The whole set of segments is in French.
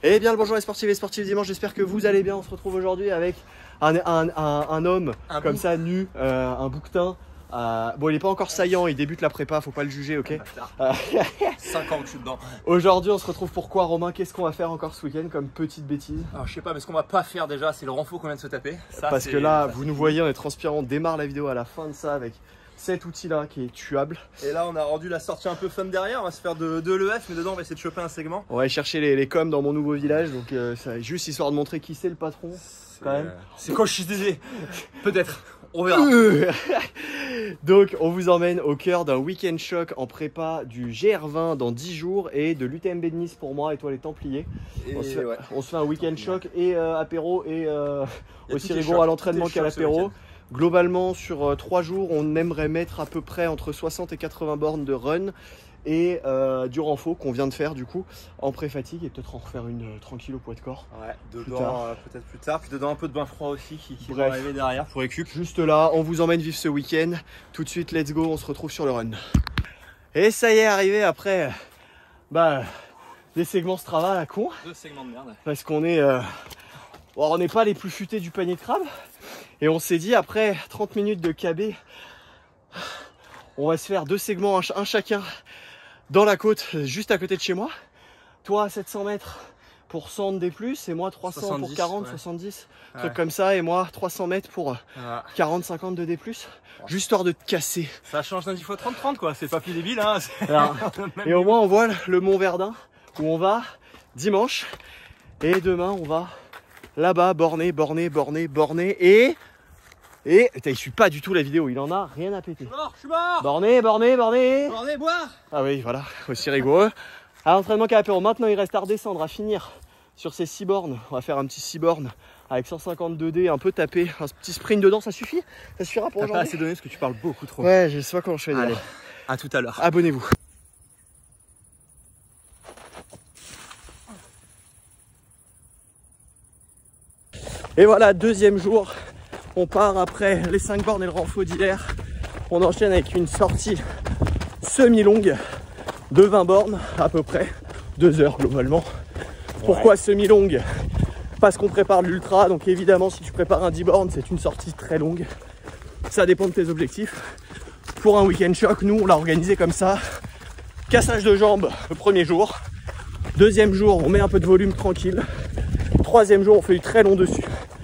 Eh bien le bonjour les sportifs et sportifs dimanche, j'espère que vous allez bien. On se retrouve aujourd'hui avec un homme comme ça nu, un bouquetin. Bon il n'est pas encore saillant, il débute la prépa, faut pas le juger, ok. 5 ans que je suis dedans. Aujourd'hui on se retrouve pourquoi Romain? Qu'est-ce qu'on va faire encore ce week-end comme petite bêtise? Alors je sais pas, mais ce qu'on va pas faire déjà, c'est le renfort qu'on vient de se taper. Ça, parce que là, vous nous voyez, on est transpirant, on démarre la vidéo à la fin de ça avec cet outil là qui est tuable. Et là on a rendu la sortie un peu fun derrière, on va se faire de l'EF, mais dedans on va essayer de choper un segment. On va aller chercher les coms dans mon nouveau village, donc ça, juste histoire de montrer qui c'est le patron quand même. C'est quand je suis désolé, peut-être, on verra. Donc on vous emmène au cœur d'un week-end choc en prépa du GR20 dans 10 jours et de l'UTMB de Nice pour moi et toi les Templiers. On se fait un week-end choc et apéro et aussi rigolo à l'entraînement qu'à l'apéro. Globalement sur 3 jours on aimerait mettre à peu près entre 60 et 80 bornes de run et du renfort qu'on vient de faire du coup en pré-fatigue et peut-être en refaire une tranquille au poids de corps. Ouais, dedans peut-être plus tard, puis dedans un peu de bain froid aussi qui va arriver derrière pour récup. Juste là, on vous emmène vivre ce week-end. Tout de suite, let's go, on se retrouve sur le run. Et ça y est, arrivé après des segments Strava à la con. 2 segments de merde. Parce qu'on est on n'est pas les plus futés du panier de crabe. Et on s'est dit après 30 minutes de KB, on va se faire 2 segments, un chacun dans la côte, juste à côté de chez moi. Toi à 700 mètres pour 100 de D+, et moi 300 70, pour 40, ouais. 70, Ouais. truc comme ça, et moi 300 mètres pour 40, 50 de D+, juste histoire de te casser. Ça change d'un 10 x 30-30 quoi, c'est pas plus débile hein. Et au moins on voit le Mont Verdun où on va dimanche, et demain on va là-bas borner et il suit pas du tout la vidéo, il en a rien à péter. Je suis mort. Borner. Bornez, boire. Ah oui, voilà, aussi rigoureux. À l'entraînement qu'à l'apéro, maintenant il reste à redescendre, à finir sur ces 6 bornes. On va faire un petit 6 bornes avec 152D, un peu tapé, un petit sprint dedans, ça suffit? Ça suffira pour T'as pas aujourd'hui? assez donné parce que tu parles beaucoup trop. Ouais, je sais pas comment je fais. Allez, à tout à l'heure. Abonnez-vous. Et voilà, deuxième jour. On part après les 5 bornes et le renfort d'hier. On enchaîne avec une sortie semi-longue de 20 bornes à peu près, 2 heures globalement. Ouais. Pourquoi semi-longue? Parce qu'on prépare l'ultra, donc évidemment si tu prépares un 10 bornes, c'est une sortie très longue. Ça dépend de tes objectifs. Pour un week-end choc, nous on l'a organisé comme ça. Cassage de jambes le premier jour. Deuxième jour, on met un peu de volume tranquille. Troisième jour, on fait du très long dessus.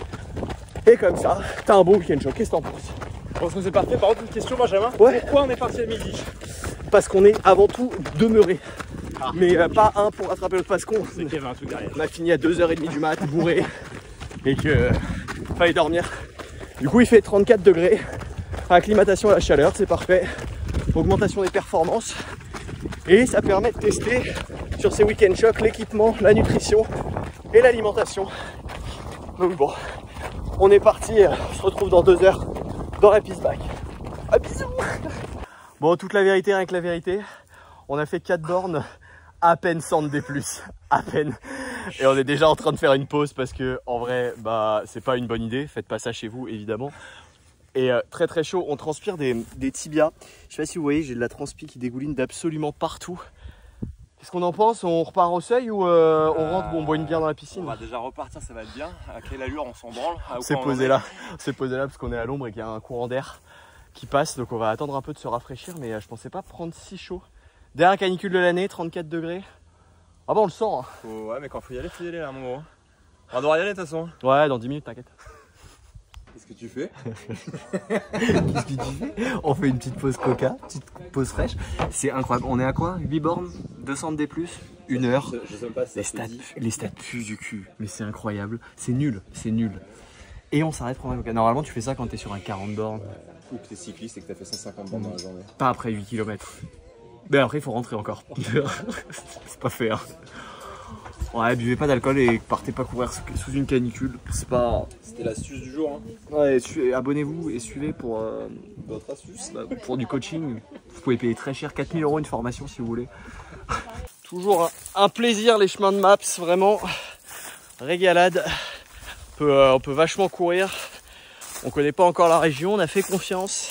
Et comme ça, t'as un bon week-end choc. Qu'est-ce que t'en penses? Je pense que c'est parfait. Par contre, une question, Benjamin. Ouais. Pourquoi on est parti à midi? Parce qu'on est avant tout demeuré. Mais pas un pour rattraper l'autre, parce qu'on C'est qu'il y avait un truc derrière. On a fini à 2h30 du mat, bourré. Et que fallait dormir. Du coup, il fait 34 degrés. Acclimatation à la chaleur, c'est parfait. Augmentation des performances. Et ça permet de tester sur ces week-end chocs l'équipement, la nutrition et l'alimentation. Donc bon. On est parti, on se retrouve dans 2 heures dans la piste back. Ah bisous. Bon, toute la vérité, rien que la vérité, on a fait 4 bornes, à peine 100 de D+, à peine. Et on est déjà en train de faire une pause parce que en vrai, c'est pas une bonne idée, faites pas ça chez vous évidemment. Et très très chaud, on transpire des tibias. Je sais pas si vous voyez, j'ai de la transpi qui dégouline d'absolument partout. Qu'est-ce qu'on en pense? On repart au seuil ou on rentre ou on boit une bière dans la piscine? On va déjà repartir, ça va être bien. À quelle allure on s'en branle? On s'est posé là parce qu'on est à l'ombre et qu'il y a un courant d'air qui passe. Donc on va attendre un peu de se rafraîchir, mais je pensais pas prendre si chaud. Dernière canicule de l'année, 34 degrés. Ah bah on le sent hein. Ouais mais quand faut y aller là mon gros. On va devoir y aller de toute façon. Ouais, dans 10 minutes, t'inquiète. Qu'est-ce que tu fais? Qu'est-ce que tu fais? On fait une petite pause coca, petite pause fraîche. C'est incroyable. On est à quoi? 8 bornes, 200 D+, 1 heure. Je sais pas si les stats puent du cul. Mais c'est incroyable. C'est nul, c'est nul. Et on s'arrête pour un coca. Normalement, tu fais ça quand t'es sur un 40 bornes. Ou que t'es cycliste et que t'as fait 150 bornes dans la journée. Pas après 8 km. Mais après, il faut rentrer encore. C'est pas fait. Hein. Ouais, buvez pas d'alcool et partez pas courir sous une canicule. C'est pas. C'était l'astuce du jour. Hein. Ouais, abonnez-vous et suivez pour. Votre astuce pour du coaching. Vous pouvez payer très cher, 4 000 € une formation si vous voulez. Toujours un plaisir les chemins de Maps, vraiment. Régalade. On peut vachement courir. On connaît pas encore la région, on a fait confiance.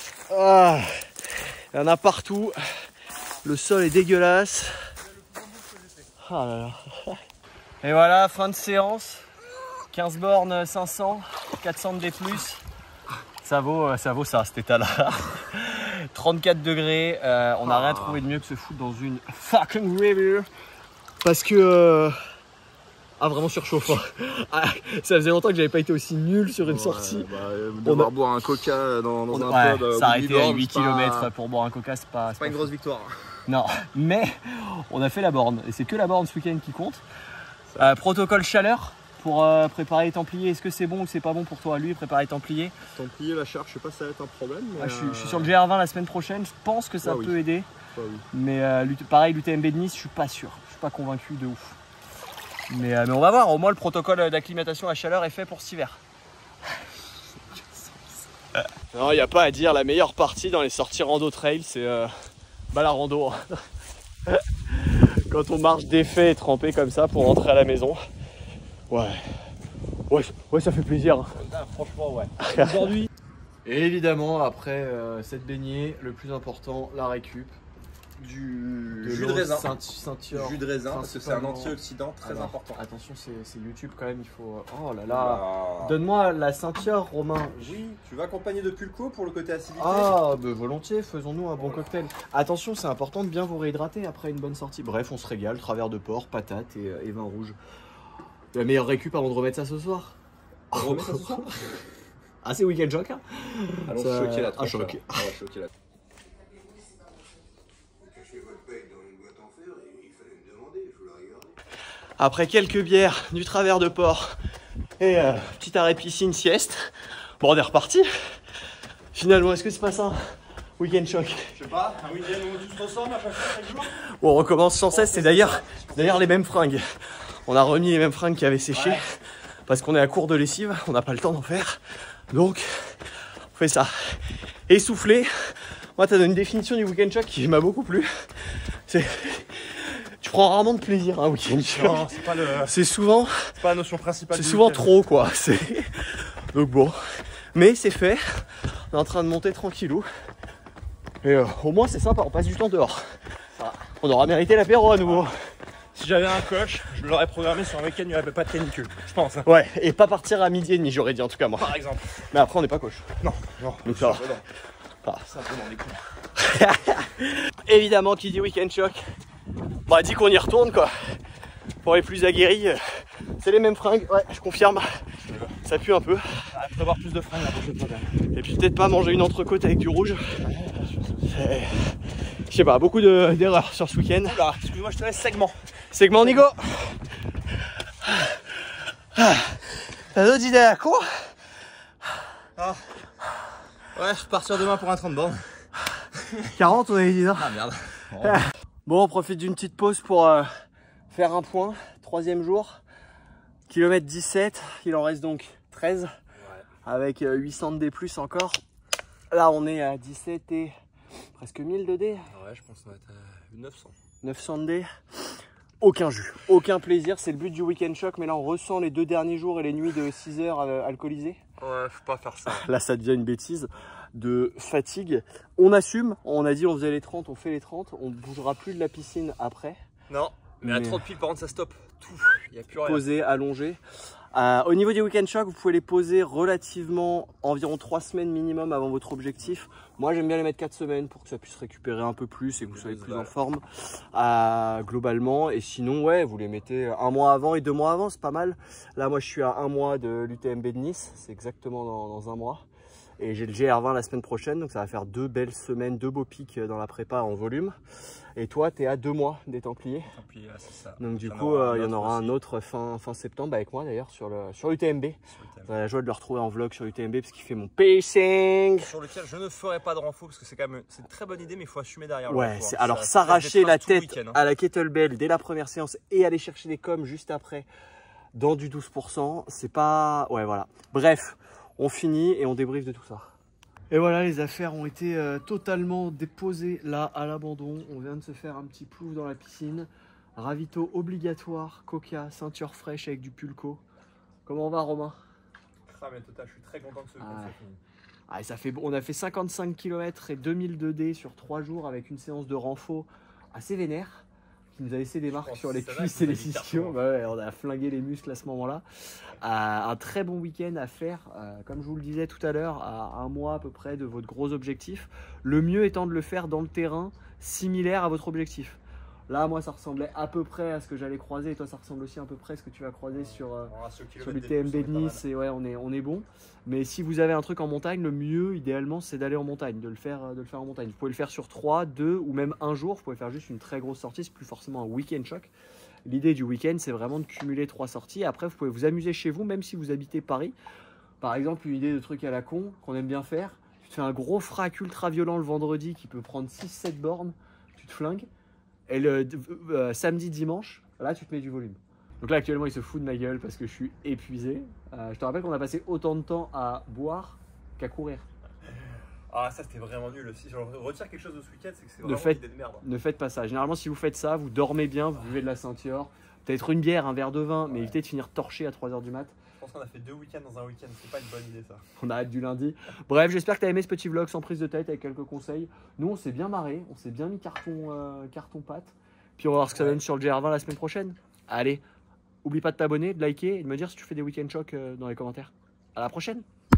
Ah, il y en a partout. Le sol est dégueulasse. Ah là là. Et voilà, fin de séance. 15 bornes 500, 400 de D+. Ça vaut ça, cet état-là. 34 degrés, on n'a rien trouvé de mieux que se foutre dans une fucking river. Parce que... vraiment surchauffant. Ça faisait longtemps que j'avais pas été aussi nul sur une sortie. Devoir boire un coca dans un pub. S'arrêter à 8 km pour boire un coca, c'est pas une grosse victoire. Non, mais on a fait la borne. Et c'est que la borne ce week-end qui compte. Protocole chaleur pour préparer les Templiers. Est-ce que c'est bon ou c'est pas bon pour toi, lui, préparer les Templiers? Templiers, la charge, je sais pas si ça va être un problème. Mais je suis sur le GR20 la semaine prochaine. Je pense que ça peut aider. Mais pareil, l'UTMB de Nice, je suis pas sûr. Je suis pas convaincu de ouf. Mais on va voir. Au moins, le protocole d'acclimatation à chaleur est fait pour cet hiver. Non, il n'y a pas à dire. La meilleure partie dans les sorties rando trail, c'est la rando. Quand on marche défait et trempé comme ça pour rentrer à la maison. Ouais, ça fait plaisir. Là, franchement, ouais. Aujourd'hui. Et évidemment, après cette baignée, le plus important, la récup. Du jus de raisin. Ceinture. Jus de raisin, parce que c'est un antioxydant très important. Attention, c'est YouTube quand même, il faut... Oh là là. Donne-moi la ceinture, Romain. Oui, tu vas accompagner de pulco pour le côté acidité. Ah, volontiers, faisons-nous un bon cocktail. Attention, c'est important de bien vous réhydrater après une bonne sortie. Bref, on se régale, travers de porc, patates et vin rouge. La meilleure récup avant de remettre ça ce soir. On remet ça ce soir. Ah, c'est week-end choc, hein. Allons choquer la tronche. Choc. Choquer la... Après quelques bières, du travers de porc et petit arrêt piscine, sieste, bon, on est reparti. Finalement, est-ce que c'est pas ça, week-end choc? Je sais pas, un week-end où tout se ressemble à chaque fois, chaque jour. Bon, on recommence sans cesse, c'est d'ailleurs les mêmes fringues. On a remis les mêmes fringues qui avaient séché parce qu'on est à court de lessive, on n'a pas le temps d'en faire. Donc, on fait ça. Essoufflé. Moi, t'as donné une définition du week-end choc qui m'a beaucoup plu. Tu prends rarement de plaisir un week-end choc. Non, c'est pas le... C'est souvent... C'est pas la notion principale. C'est souvent trop, quoi. Donc bon. Mais c'est fait. On est en train de monter tranquillou. Et au moins, c'est sympa. On passe du temps dehors. On aura mérité l'apéro à nouveau. Si j'avais un coach, je l'aurais programmé sur un week-end où il n'y avait pas de canicule, je pense. Hein. Ouais, et pas partir à midi et demi, j'aurais dit en tout cas moi. Par exemple. Mais après, on n'est pas coach. Non. Donc ça va. C'est un peu dans les coups. Évidemment, qui dit week-end choc, bah dit qu'on y retourne quoi. Pour les plus aguerris, c'est les mêmes fringues, ouais, je confirme. Ça pue un peu. Il faut avoir plus de fringues la prochaine fois. Et puis peut-être pas manger une entrecôte avec du rouge. Je sais pas, beaucoup d'erreurs sur ce week-end. Oula, excuse-moi, je te laisse segment. Segment Nigo. T'as d'autres idées à quoi? Ouais, je repartir demain pour un 30 bornes. 40 on avait dit non. Ah merde. Bon, on profite d'une petite pause pour faire un point. 3e jour. Kilomètre 17, il en reste donc 13. Avec 800 de D+, encore. Là, on est à 17 et presque 1000 de D. Ouais, je pense qu'on va être à 900. 900 de D. Aucun jus, aucun plaisir. C'est le but du week-end choc. Mais là, on ressent les 2 derniers jours et les nuits de 6 heures alcoolisées. Ouais, faut pas faire ça. Là, ça devient une bêtise de fatigue. On assume. On a dit on faisait les 30, on fait les 30. On ne bougera plus de la piscine après. Non, mais à 30 piles, par contre, ça stoppe. Tout. Il n'y a plus rien. Posé, allongé. Au niveau des week-end choc, vous pouvez les poser relativement environ 3 semaines minimum avant votre objectif. Moi, j'aime bien les mettre 4 semaines pour que ça puisse récupérer un peu plus et que vous soyez plus en forme globalement. Et sinon, ouais, vous les mettez 1 mois avant et 2 mois avant, c'est pas mal. Là, moi, je suis à 1 mois de l'UTMB de Nice, c'est exactement dans 1 mois. Et j'ai le GR20 la semaine prochaine, donc ça va faire 2 belles semaines, 2 beaux pics dans la prépa en volume. Et toi, tu es à 2 mois des Templiers. Templiers, c'est ça. Donc du coup, il y en aura un autre fin septembre avec moi d'ailleurs sur l'UTMB. J'ai la joie de le retrouver en vlog sur l'UTMB parce qu'il fait mon pacing. Sur lequel je ne ferai pas de renfo parce que c'est quand même une très bonne idée, mais il faut assumer derrière. Ouais, alors s'arracher la tête à la kettlebell dès la première séance et aller chercher des coms juste après dans du 12%, c'est pas... Ouais, voilà. Bref, on finit et on débriefe de tout ça. Et voilà, les affaires ont été totalement déposées là à l'abandon. On vient de se faire un petit plouf dans la piscine. Ravito obligatoire, coca, ceinture fraîche avec du pulco. Comment on va, Romain? Mais total, je suis très content que ce week-end soit fini. On a fait 55 km et 2000 de D sur 3 jours avec une séance de renfo assez vénère qui nous a laissé des marques pense sur les que ça cuisses va, et les il a mis ischions. carton. Ouais, on a flingué les muscles à ce moment-là. Un très bon week-end à faire, comme je vous le disais tout à l'heure, à un mois à peu près de votre gros objectif. Le mieux étant de le faire dans le terrain, similaire à votre objectif. Là, moi, ça ressemblait à peu près à ce que j'allais croiser. Et toi, ça ressemble aussi à peu près à ce que tu vas croiser sur l'UTMB de Nice. Et ouais, on est bon. Mais si vous avez un truc en montagne, le mieux, idéalement, c'est d'aller en montagne, de le faire en montagne. Vous pouvez le faire sur 3, 2 ou même un jour. Vous pouvez faire juste une très grosse sortie. C'est plus forcément un week-end choc. L'idée du week-end, c'est vraiment de cumuler 3 sorties. Après, vous pouvez vous amuser chez vous, même si vous habitez Paris. Par exemple, une idée de truc à la con qu'on aime bien faire. Tu te fais un gros frac ultra violent le vendredi qui peut prendre 6-7 bornes. Tu te flingues. Et le samedi, dimanche, là, tu te mets du volume. Donc là, actuellement, il se fout de ma gueule parce que je suis épuisé. Je te rappelle qu'on a passé autant de temps à boire qu'à courir. Ah, ça c'était vraiment nul. Si je retire quelque chose de ce week-end, c'est que c'est Ne vraiment faites- une idée de merde. Ne faites pas ça. Généralement, si vous faites ça, vous dormez bien, vous buvez de la Ceinture. Peut-être une bière, un verre de vin, mais évitez de finir torché à 3h du mat. Je pense qu'on a fait 2 week-ends dans un week-end. C'est pas une bonne idée ça. On a hâte du lundi. Bref, j'espère que tu as aimé ce petit vlog sans prise de tête avec quelques conseils. Nous, on s'est bien marré, on s'est bien mis carton pâte. Puis on va voir ce que ça donne sur le GR20 la semaine prochaine. Allez, oublie pas de t'abonner, de liker et de me dire si tu fais des week-end chocs dans les commentaires. À la prochaine!